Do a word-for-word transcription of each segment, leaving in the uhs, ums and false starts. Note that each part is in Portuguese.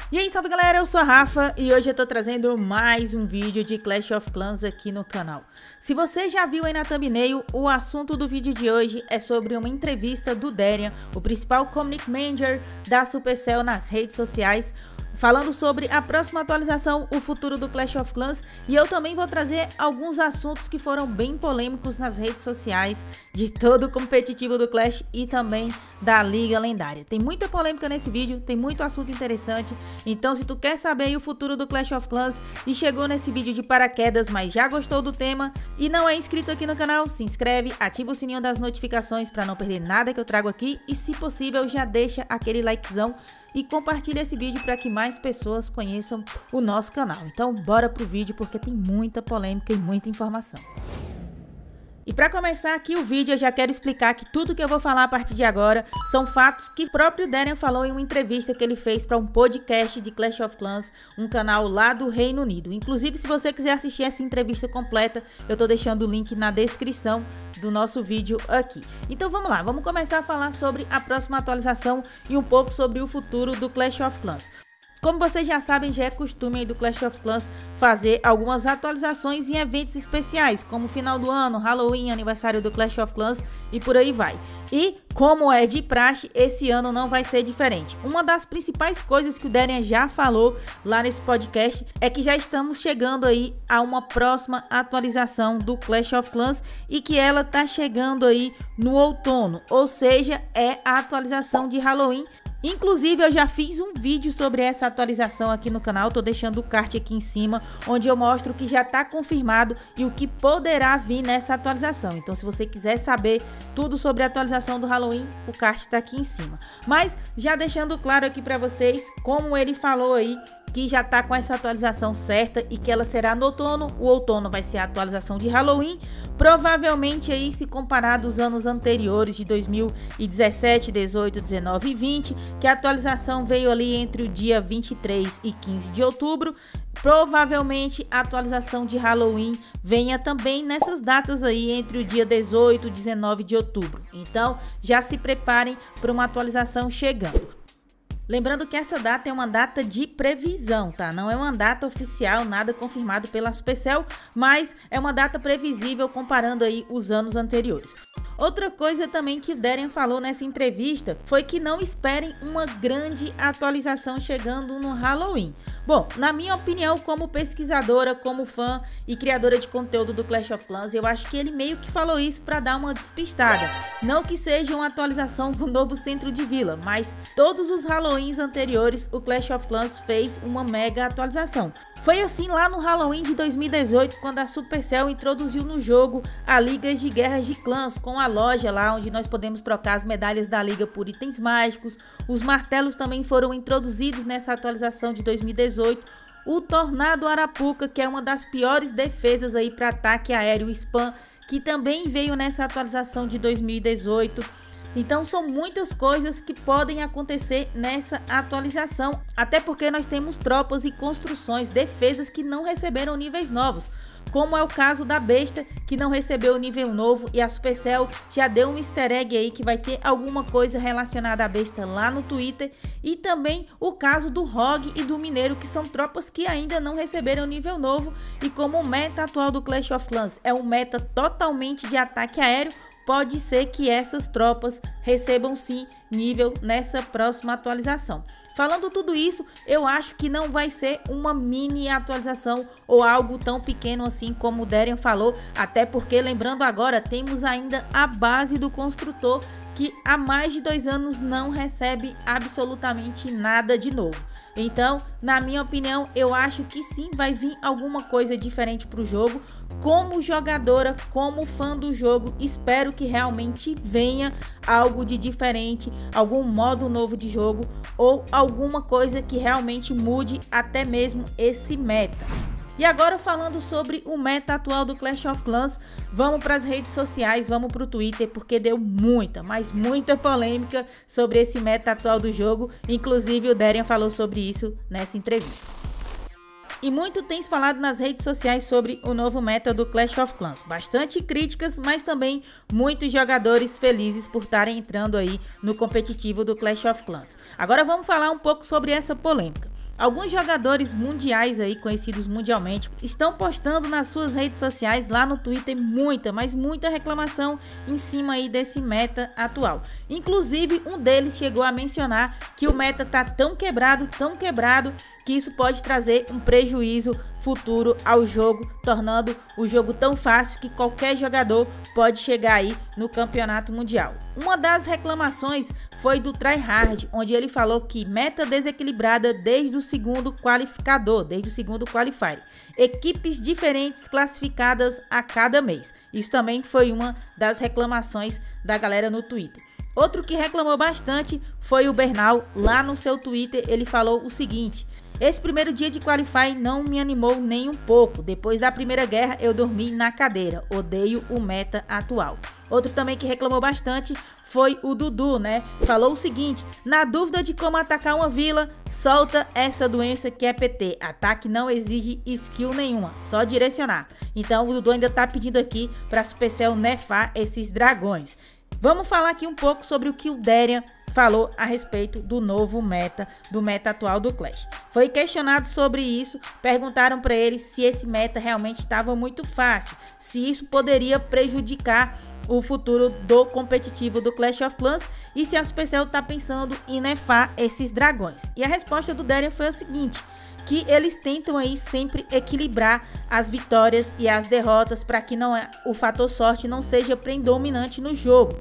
E aí, salve galera, eu sou a Rafa e hoje eu tô trazendo mais um vídeo de Clash of Clans aqui no canal. Se você já viu aí na thumbnail, o assunto do vídeo de hoje é sobre uma entrevista do Darian, o principal Community Manager da Supercell nas redes sociais, falando sobre a próxima atualização, o futuro do Clash of Clans, e eu também vou trazer alguns assuntos que foram bem polêmicos nas redes sociais de todo o competitivo do Clash e também da Liga Lendária. Tem muita polêmica nesse vídeo, tem muito assunto interessante, então se tu quer saber aí o futuro do Clash of Clans e chegou nesse vídeo de paraquedas, mas já gostou do tema e não é inscrito aqui no canal, se inscreve, ativa o sininho das notificações para não perder nada que eu trago aqui e, se possível, já deixa aquele likezão e compartilha esse vídeo para que mais pessoas conheçam o nosso canal. Então bora pro vídeo porque tem muita polêmica e muita informação. E para começar aqui o vídeo, eu já quero explicar que tudo que eu vou falar a partir de agora são fatos que o próprio Darian falou em uma entrevista que ele fez para um podcast de Clash of Clans, um canal lá do Reino Unido. Inclusive, se você quiser assistir essa entrevista completa, eu tô deixando o link na descrição do nosso vídeo aqui. Então vamos lá, vamos começar a falar sobre a próxima atualização e um pouco sobre o futuro do Clash of Clans. Como vocês já sabem, já é costume aí do Clash of Clans fazer algumas atualizações em eventos especiais, como final do ano, Halloween, aniversário do Clash of Clans e por aí vai. E, como é de praxe, esse ano não vai ser diferente. Uma das principais coisas que o Darian já falou lá nesse podcast é que já estamos chegando aí a uma próxima atualização do Clash of Clans e que ela tá chegando aí no outono, ou seja, é a atualização de Halloween. Inclusive, eu já fiz um vídeo sobre essa atualização aqui no canal, tô deixando o card aqui em cima, onde eu mostro o que já tá confirmado e o que poderá vir nessa atualização. Então, se você quiser saber tudo sobre a atualização do Halloween, o card tá aqui em cima. Mas, já deixando claro aqui pra vocês, como ele falou aí, que já tá com essa atualização certa e que ela será no outono, o outono vai ser a atualização de Halloween, provavelmente aí se comparar dos anos anteriores de dois mil e dezessete, dezoito, dezenove e vinte, que a atualização veio ali entre o dia vinte e três e quinze de outubro, provavelmente a atualização de Halloween venha também nessas datas aí entre o dia dezoito e dezenove de outubro. Então já se preparem para uma atualização chegando. Lembrando que essa data é uma data de previsão, tá? Não é uma data oficial, nada confirmado pela Supercell, mas é uma data previsível comparando aí os anos anteriores. Outra coisa também que o Darian falou nessa entrevista foi que não esperem uma grande atualização chegando no Halloween. Bom, na minha opinião, como pesquisadora, como fã e criadora de conteúdo do Clash of Clans, eu acho que ele meio que falou isso para dar uma despistada. Não que seja uma atualização com o novo centro de vila, mas todos os Halloweens anteriores, o Clash of Clans fez uma mega atualização. Foi assim lá no Halloween de dois mil e dezoito, quando a Supercell introduziu no jogo a Liga de Guerras de Clãs, com a loja lá onde nós podemos trocar as medalhas da liga por itens mágicos. Os martelos também foram introduzidos nessa atualização de dois mil e dezoito. O Tornado Arapuca, que é uma das piores defesas aí para ataque aéreo spam, que também veio nessa atualização de dois mil e dezoito. Então são muitas coisas que podem acontecer nessa atualização, até porque nós temos tropas e construções, defesas que não receberam níveis novos, como é o caso da besta, que não recebeu nível novo, e a Supercell já deu um easter egg aí que vai ter alguma coisa relacionada à besta lá no Twitter, e também o caso do Rogue e do Mineiro, que são tropas que ainda não receberam nível novo, e como o meta atual do Clash of Clans é um meta totalmente de ataque aéreo, pode ser que essas tropas recebam sim nível nessa próxima atualização. Falando tudo isso, eu acho que não vai ser uma mini atualização ou algo tão pequeno assim como o Darian falou, até porque, lembrando agora, temos ainda a base do construtor, que há mais de dois anos não recebe absolutamente nada de novo. Então, na minha opinião, eu acho que sim, vai vir alguma coisa diferente para o jogo. Como jogadora, como fã do jogo, espero que realmente venha algo de diferente, algum modo novo de jogo ou alguma coisa que realmente mude até mesmo esse meta. E agora, falando sobre o meta atual do Clash of Clans, vamos para as redes sociais, vamos para o Twitter, porque deu muita, mas muita polêmica sobre esse meta atual do jogo. Inclusive o Darian falou sobre isso nessa entrevista. E muito tem se falado nas redes sociais sobre o novo meta do Clash of Clans. Bastante críticas, mas também muitos jogadores felizes por estarem entrando aí no competitivo do Clash of Clans. Agora vamos falar um pouco sobre essa polêmica. Alguns jogadores mundiais aí, conhecidos mundialmente, estão postando nas suas redes sociais, lá no Twitter, muita, mas muita reclamação em cima aí desse meta atual. Inclusive, um deles chegou a mencionar que o meta tá tão quebrado, tão quebrado, que isso pode trazer um prejuízo futuro ao jogo, tornando o jogo tão fácil que qualquer jogador pode chegar aí no campeonato mundial. Uma das reclamações foi do Tryhard, onde ele falou que meta desequilibrada desde o segundo qualificador, desde o segundo qualifier. Equipes diferentes classificadas a cada mês. Isso também foi uma das reclamações da galera no Twitter. Outro que reclamou bastante foi o Bernal. Lá no seu Twitter ele falou o seguinte: esse primeiro dia de Qualify não me animou nem um pouco. Depois da primeira guerra eu dormi na cadeira. Odeio o meta atual. Outro também que reclamou bastante foi o Dudu, né? Falou o seguinte: na dúvida de como atacar uma vila, solta essa doença que é P T. Ataque não exige skill nenhuma, só direcionar. Então o Dudu ainda tá pedindo aqui pra Supercell nerfar esses dragões. Vamos falar aqui um pouco sobre o que o Derian falou a respeito do novo meta, do meta atual do Clash. Foi questionado sobre isso, perguntaram para ele se esse meta realmente estava muito fácil, se isso poderia prejudicar o futuro do competitivo do Clash of Clans e se a Supercell está pensando em nerfar esses dragões. E a resposta do Derian foi a seguinte: que eles tentam aí sempre equilibrar as vitórias e as derrotas para que não, o fator sorte não seja predominante no jogo.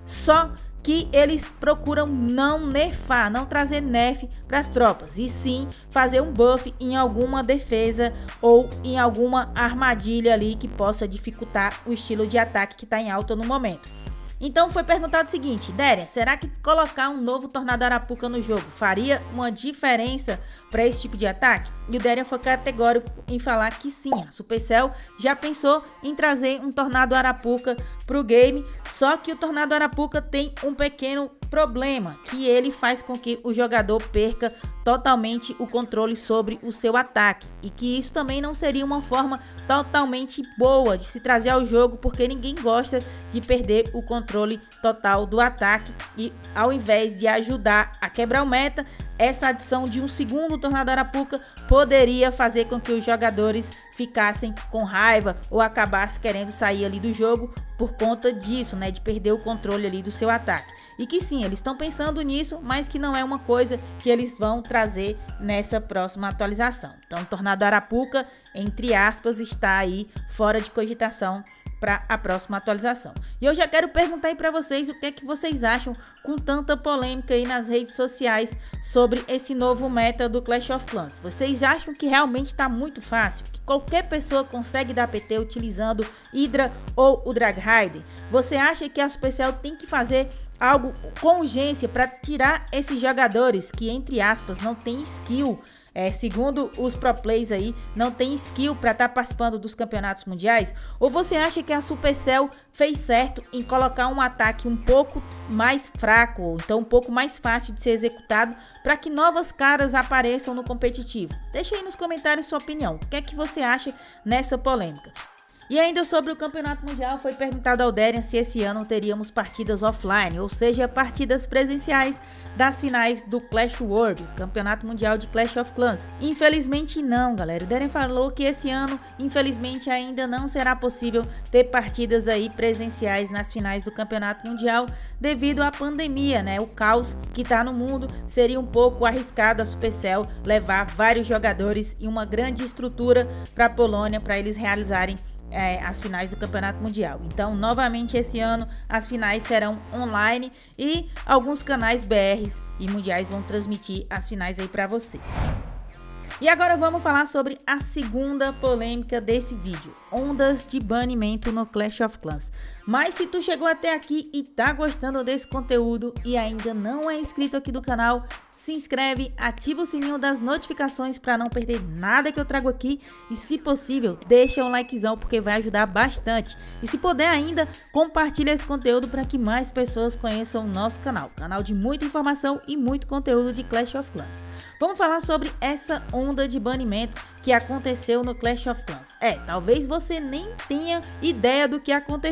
Só que eles procuram não nerfar, não trazer nerf para as tropas, e sim fazer um buff em alguma defesa ou em alguma armadilha ali que possa dificultar o estilo de ataque que está em alta no momento. Então foi perguntado o seguinte: Derian, será que colocar um novo Tornado Arapuca no jogo faria uma diferença para esse tipo de ataque? E o Derian foi categórico em falar que sim, a Supercell já pensou em trazer um Tornado Arapuca para o game, só que o Tornado Arapuca tem um pequeno problema, que ele faz com que o jogador perca totalmente o controle sobre o seu ataque, e que isso também não seria uma forma totalmente boa de se trazer ao jogo, porque ninguém gosta de perder o controle total do ataque, e ao invés de ajudar a quebrar o meta, essa adição de um segundo Tornado Arapuca poderia fazer com que os jogadores ficassem com raiva ou acabassem querendo sair ali do jogo por conta disso, né, de perder o controle ali do seu ataque. E que sim, eles estão pensando nisso, mas que não é uma coisa que eles vão trazer nessa próxima atualização. Então, o Tornado Arapuca, entre aspas, está aí fora de cogitação para a próxima atualização. E eu já quero perguntar aí para vocês o que é que vocês acham, com tanta polêmica aí nas redes sociais sobre esse novo meta do Clash of Clans. Vocês acham que realmente está muito fácil, que qualquer pessoa consegue dar P T utilizando Hydra ou o Drag Rider? Você acha que a Supercell tem que fazer algo com urgência para tirar esses jogadores que, entre aspas, não tem skill? É, segundo os pro plays aí, não tem skill para estar tá participando dos campeonatos mundiais? Ou você acha que a Supercell fez certo em colocar um ataque um pouco mais fraco, ou então um pouco mais fácil de ser executado, para que novas caras apareçam no competitivo? Deixa aí nos comentários sua opinião. O que é que você acha nessa polêmica? E ainda sobre o Campeonato Mundial, foi perguntado ao Derian se esse ano teríamos partidas offline, ou seja, partidas presenciais das finais do Clash World, Campeonato Mundial de Clash of Clans. Infelizmente não, galera. O Derian falou que esse ano, infelizmente, ainda não será possível ter partidas aí presenciais nas finais do Campeonato Mundial devido à pandemia, né? O caos que tá no mundo, seria um pouco arriscado a Supercell levar vários jogadores e uma grande estrutura para a Polônia para eles realizarem É, as finais do Campeonato Mundial. Então, novamente esse ano as finais serão online e alguns canais B Rs e mundiais vão transmitir as finais aí para vocês. E agora vamos falar sobre a segunda polêmica desse vídeo: ondas de banimento no Clash of Clans. Mas se tu chegou até aqui e tá gostando desse conteúdo e ainda não é inscrito aqui do canal, se inscreve, ativa o sininho das notificações para não perder nada que eu trago aqui e, se possível, deixa um likezão porque vai ajudar bastante. E se puder ainda, compartilha esse conteúdo para que mais pessoas conheçam o nosso canal. Canal de muita informação e muito conteúdo de Clash of Clans. Vamos falar sobre essa onda de banimento que aconteceu no Clash of Clans. É, talvez você nem tenha ideia do que aconteceu,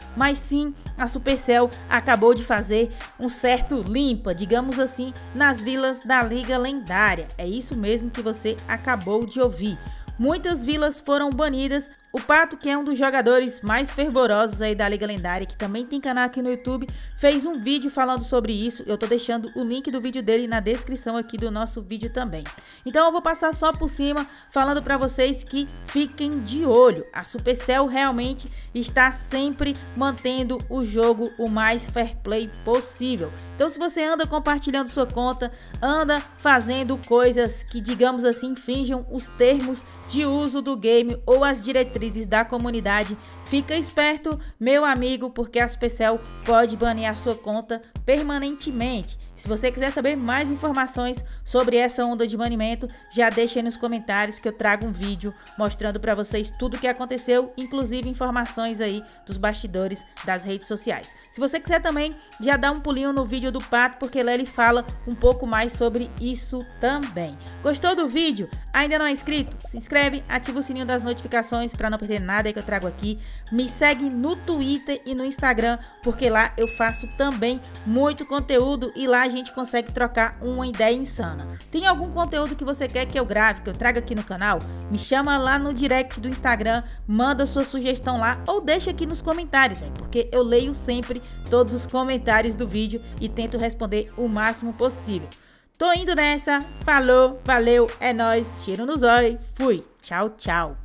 mas sim a Supercell acabou de fazer um certo limpa, digamos assim, nas vilas da Liga Lendária. É isso mesmo que você acabou de ouvir. Muitas vilas foram banidas. O Pato, que é um dos jogadores mais fervorosos aí da Liga Lendária, que também tem canal aqui no YouTube, fez um vídeo falando sobre isso. Eu tô deixando o link do vídeo dele na descrição aqui do nosso vídeo também. Então eu vou passar só por cima, falando para vocês que fiquem de olho. A Supercell realmente está sempre mantendo o jogo o mais fair play possível. Então se você anda compartilhando sua conta, anda fazendo coisas que, digamos assim, infringam os termos de uso do game ou as diretrizes da comunidade, fica esperto, meu amigo, porque a Supercell pode banir a sua conta permanentemente. Se você quiser saber mais informações sobre essa onda de banimento, já deixa aí nos comentários que eu trago um vídeo mostrando para vocês tudo o que aconteceu, inclusive informações aí dos bastidores das redes sociais. Se você quiser também, já dá um pulinho no vídeo do Pato, porque lá ele fala um pouco mais sobre isso também. Gostou do vídeo? Ainda não é inscrito? Se inscreve, ativa o sininho das notificações para não perder nada que eu trago aqui. Me segue no Twitter e no Instagram, porque lá eu faço também muito conteúdo e lá a gente consegue trocar uma ideia insana. Tem algum conteúdo que você quer que eu grave, que eu traga aqui no canal? Me chama lá no direct do Instagram, manda sua sugestão lá ou deixa aqui nos comentários, véio, porque eu leio sempre todos os comentários do vídeo e tento responder o máximo possível. Tô indo nessa, falou, valeu, é nóis, cheiro no zóio, fui, tchau, tchau.